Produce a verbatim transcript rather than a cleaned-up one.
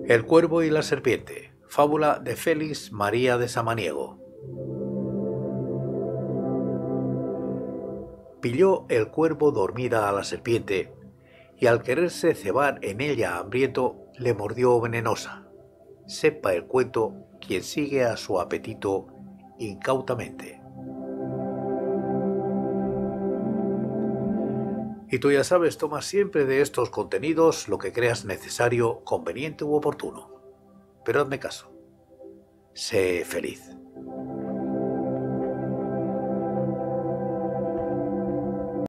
El cuervo y la serpiente, fábula de Félix María de Samaniego. Pilló el cuervo dormida a la serpiente, y al quererse cebar en ella hambriento, le mordió venenosa. Sepa el cuento quien sigue a su apetito incautamente. Y tú ya sabes, toma siempre de estos contenidos lo que creas necesario, conveniente u oportuno. Pero hazme caso. Sé feliz.